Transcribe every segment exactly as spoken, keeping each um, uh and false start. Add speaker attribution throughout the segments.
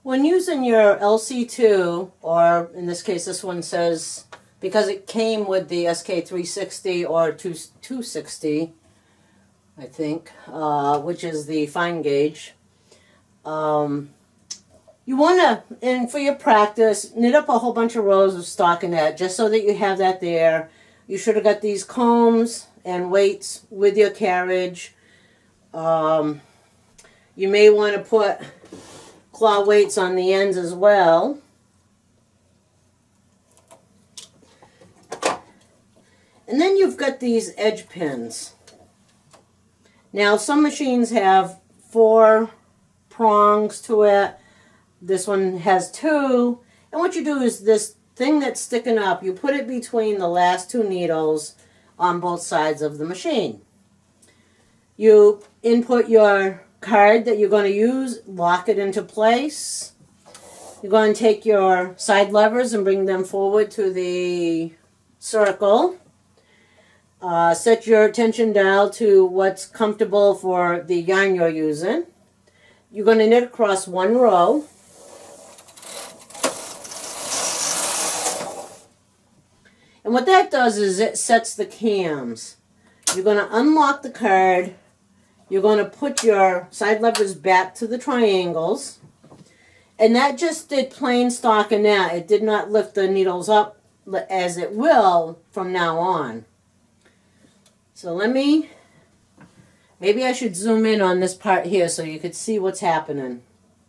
Speaker 1: When using your L C two, or in this case this one says, because it came with the S K three sixty or two sixty, I think, uh, which is the fine gauge, um, you want to, and for your practice, knit up a whole bunch of rows of stockinette just so that you have that there. You should have got these combs and weights with your carriage. Um, you may want to put claw weights on the ends as well. And then you've got these edge pins. Now some machines have four prongs to it. This one has two. And what you do is this thing that's sticking up, you put it between the last two needles on both sides of the machine. You input your card that you're going to use, lock it into place. You're going to take your side levers and bring them forward to the circle. Uh, set your tension dial to what's comfortable for the yarn you're using. You're going to knit across one row. And what that does is it sets the cams. You're going to unlock the card. You're going to put your side levers back to the triangles. And that just did plain stockinette. It did not lift the needles up as it will from now on. So let me, maybe I should zoom in on this part here so you could see what's happening.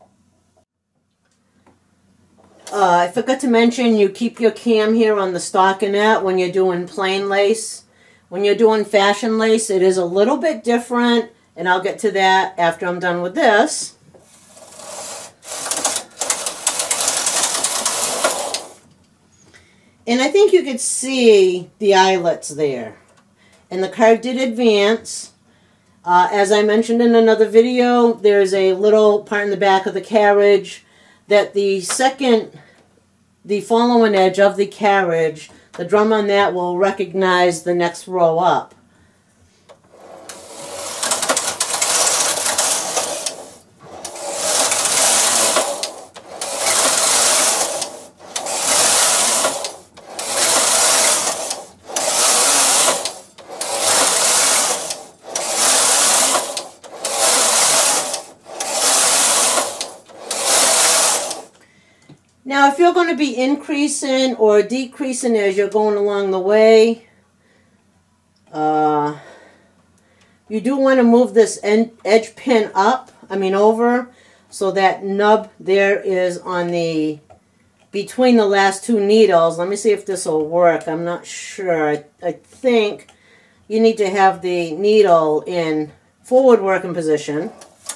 Speaker 1: Uh, I forgot to mention you keep your cam here on the stockinette when you're doing plain lace. When you're doing fashion lace, it is a little bit different, and I'll get to that after I'm done with this. And I think you could see the eyelets there. And the card did advance. Uh, as I mentioned in another video, there's a little part in the back of the carriage that the second, the following edge of the carriage, the drum on that will recognize the next row up. Now, if you're going to be increasing or decreasing as you're going along the way, uh, you do want to move this end, edge pin up, I mean over, so that nub there is on the, between the last two needles. Let me see if this will work. I'm not sure. I, I think you need to have the needle in forward working position.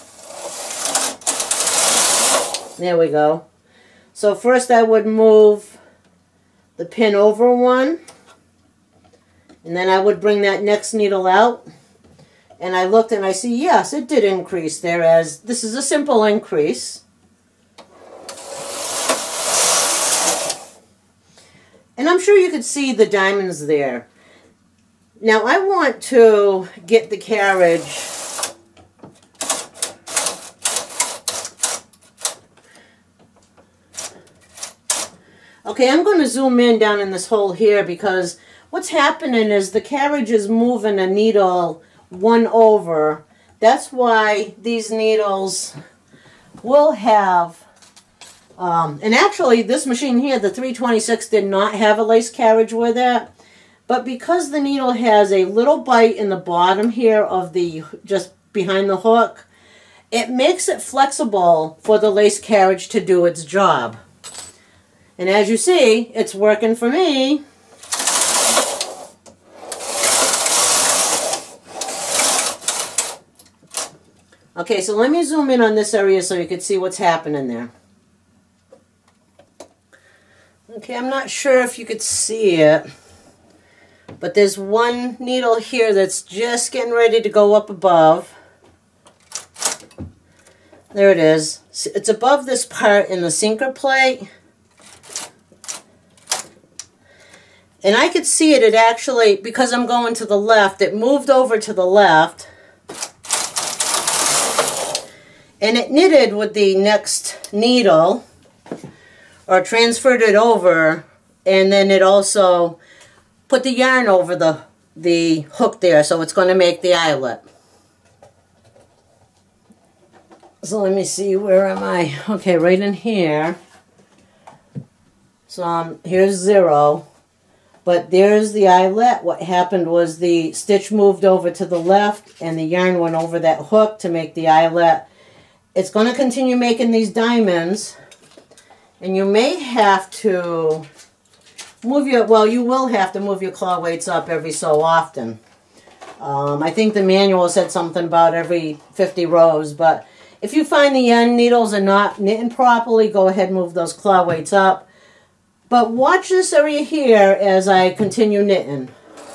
Speaker 1: There we go. So first I would move the pin over one, and then I would bring that next needle out, and I looked and I see, yes, it did increase there, as this is a simple increase. And I'm sure you could see the diamonds there. Now I want to get the carriage Okay, I'm going to zoom in down in this hole here, because what's happening is the carriage is moving a needle one over. That's why these needles will have, um, and actually this machine here, the three twenty-six, did not have a lace carriage with it. But because the needle has a little bite in the bottom here of the, just behind the hook, it makes it flexible for the lace carriage to do its job. And as you see, it's working for me. Okay, so let me zoom in on this area so you can see what's happening there. Okay, I'm not sure if you could see it, but there's one needle here that's just getting ready to go up above. There it is. It's above this part in the sinker plate. And I could see it, it actually, because I'm going to the left, it moved over to the left. and it knitted with the next needle, or transferred it over, and then it also put the yarn over the, the hook there, so it's going to make the eyelet. So let me see, where am I? Okay, right in here. So um, here's zero, but there's the eyelet. What happened was the stitch moved over to the left and the yarn went over that hook to make the eyelet. It's going to continue making these diamonds, and you may have to move your, well, you will have to move your claw weights up every so often. Um, I think the manual said something about every fifty rows, but if you find the end needles are not knitting properly, go ahead and move those claw weights up. But watch this area here as I continue knitting.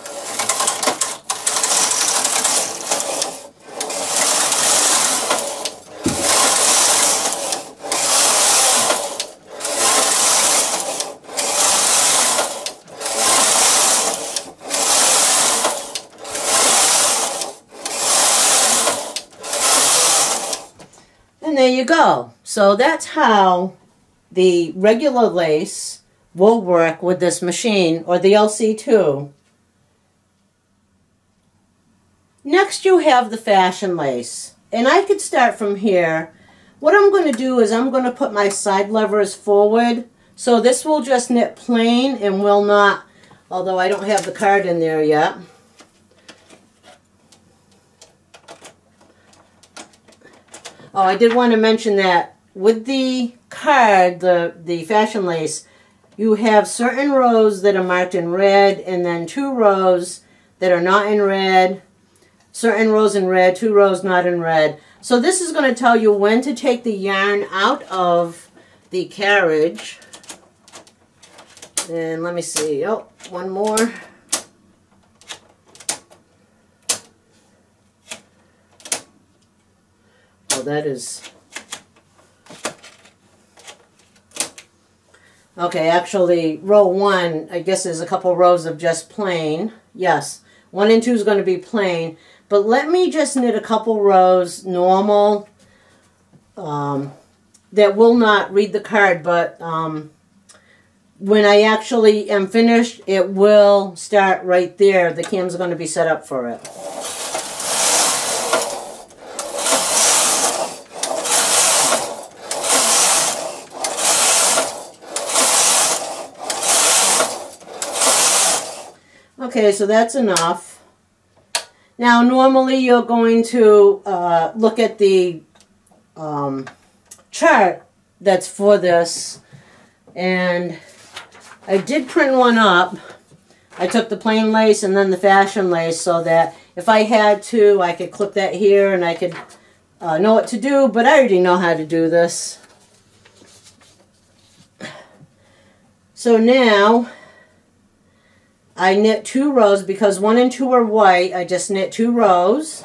Speaker 1: And there you go. So that's how the regular lace will work with this machine, or the L C two. Next you have the fashion lace. And I could start from here. What I'm going to do is I'm going to put my side levers forward. So this will just knit plain and will not, although I don't have the card in there yet. Oh, I did want to mention that with the card, the, the fashion lace, you have certain rows that are marked in red, and then two rows that are not in red, certain rows in red, two rows not in red. So this is going to tell you when to take the yarn out of the carriage. And let me see, oh, one more. Oh, that is... Okay, actually, row one, I guess there's a couple rows of just plain. Yes, one and two is going to be plain. But let me just knit a couple rows normal um, that will not read the card, but um, when I actually am finished, it will start right there. The cams are going to be set up for it. Okay, so that's enough. Now, normally you're going to uh, look at the um, chart that's for this, and I did print one up. I took the plain lace and then the fashion lace so that if I had to, I could clip that here and I could uh, know what to do, but I already know how to do this. So now I knit two rows because one and two are white. I just knit two rows.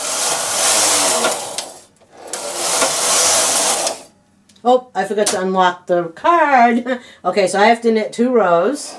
Speaker 1: Oh, I forgot to unlock the card. Okay, so I have to knit two rows.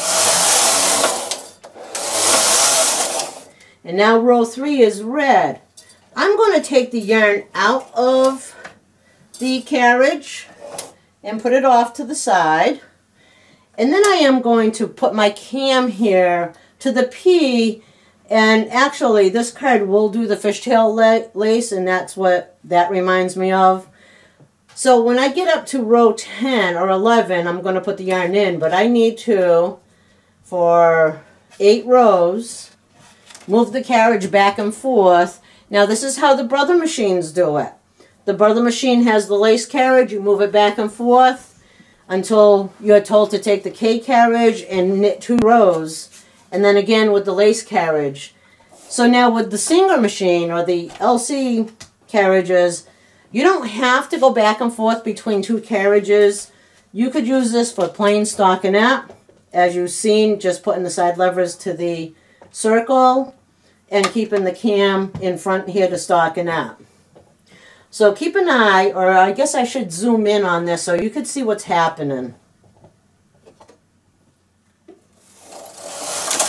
Speaker 1: And now row three is red. I'm going to take the yarn out of the carriage and put it off to the side. And then I am going to put my cam here to the P, and actually this card will do the fishtail la lace, and that's what that reminds me of. So when I get up to row ten or eleven, I'm going to put the yarn in, but I need to, for eight rows, move the carriage back and forth. Now this is how the brother machines do it. The brother machine has the lace carriage, you move it back and forth until you're told to take the K carriage and knit two rows, and then again with the lace carriage. So now with the Singer machine or the L C carriages, you don't have to go back and forth between two carriages. You could use this for plain stockinette, as you've seen, just putting the side levers to the circle and keeping the cam in front here to stockinette. So keep an eye, or I guess I should zoom in on this so you can see what's happening.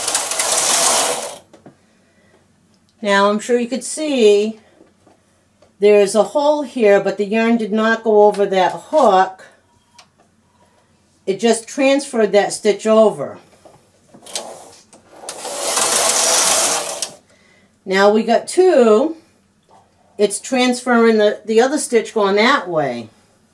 Speaker 1: Now I'm sure you could see there's a hole here, but the yarn did not go over that hook. It just transferred that stitch over. Now we got two. It's transferring the, the other stitch going that way.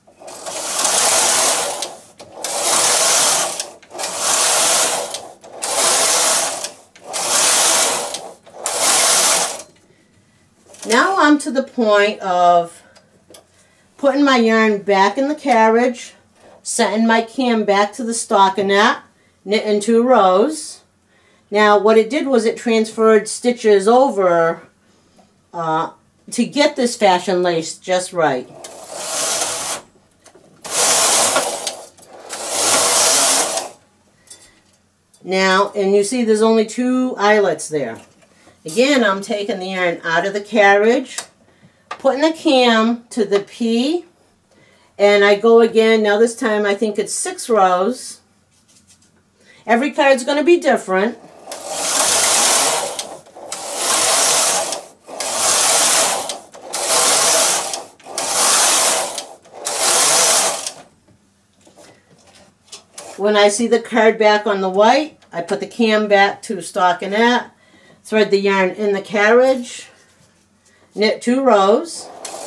Speaker 1: Now I'm to the point of putting my yarn back in the carriage, setting my cam back to the stockinette, knitting two rows. Now what it did was it transferred stitches over uh, to get this fashion lace just right. Now, and you see there's only two eyelets there. Again, I'm taking the yarn out of the carriage, putting the cam to the P, and I go again. Now this time I think it's six rows. Every card's going to be different. When I see the card back on the white, I put the cam back to stockinette, thread the yarn in the carriage, knit two rows,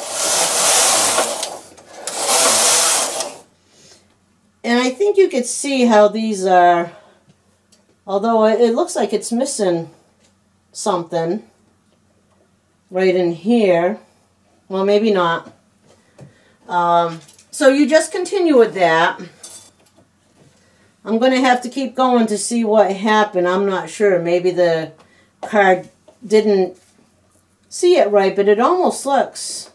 Speaker 1: and I think you could see how these are, although it looks like it's missing something right in here. Well, maybe not. Um, so you just continue with that. I'm going to have to keep going to see what happened. I'm not sure. Maybe the card didn't see it right, but it almost looks.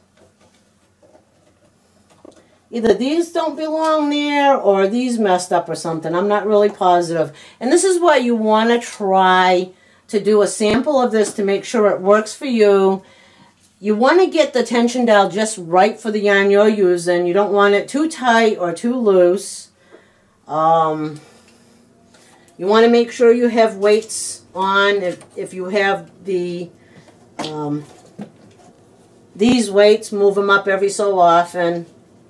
Speaker 1: Either these don't belong there or these messed up or something. I'm not really positive. And this is why you want to try to do a sample of this to make sure it works for you. You want to get the tension dial just right for the yarn you're using. You don't want it too tight or too loose. Um, you want to make sure you have weights on. If, if you have the um, these weights, move them up every so often.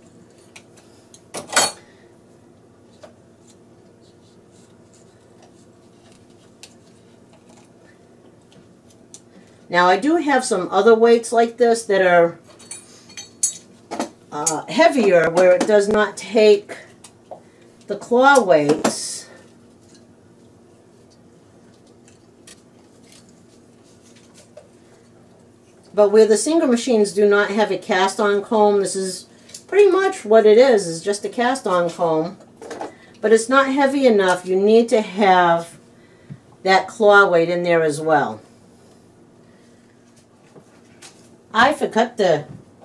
Speaker 1: Now I do have some other weights like this that are uh, heavier, where it does not take the claw weights. But where the Singer machines do not have a cast-on comb, this is pretty much what it is, is just a cast-on comb. But it's not heavy enough. You need to have that claw weight in there as well. I forgot to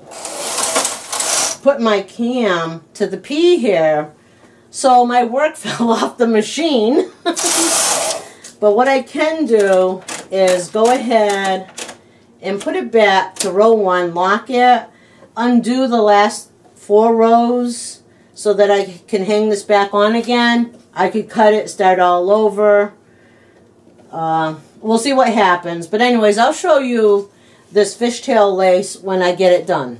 Speaker 1: put my cam to the P here, so my work fell off the machine. But what I can do is go ahead and put it back to row one, lock it, undo the last four rows so that I can hang this back on again. I could cut it, start all over. Uh, we'll see what happens. But anyways, I'll show you this fishtail lace when I get it done.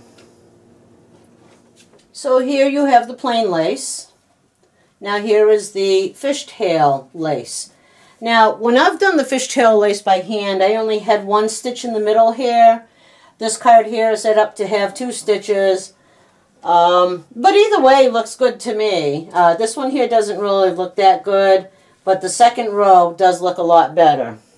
Speaker 1: So here you have the plain lace. Now here is the fishtail lace. Now when I've done the fishtail lace by hand, I only had one stitch in the middle here. This card here is set up to have two stitches. Um, but either way looks good to me. Uh, this one here doesn't really look that good, but the second row does look a lot better.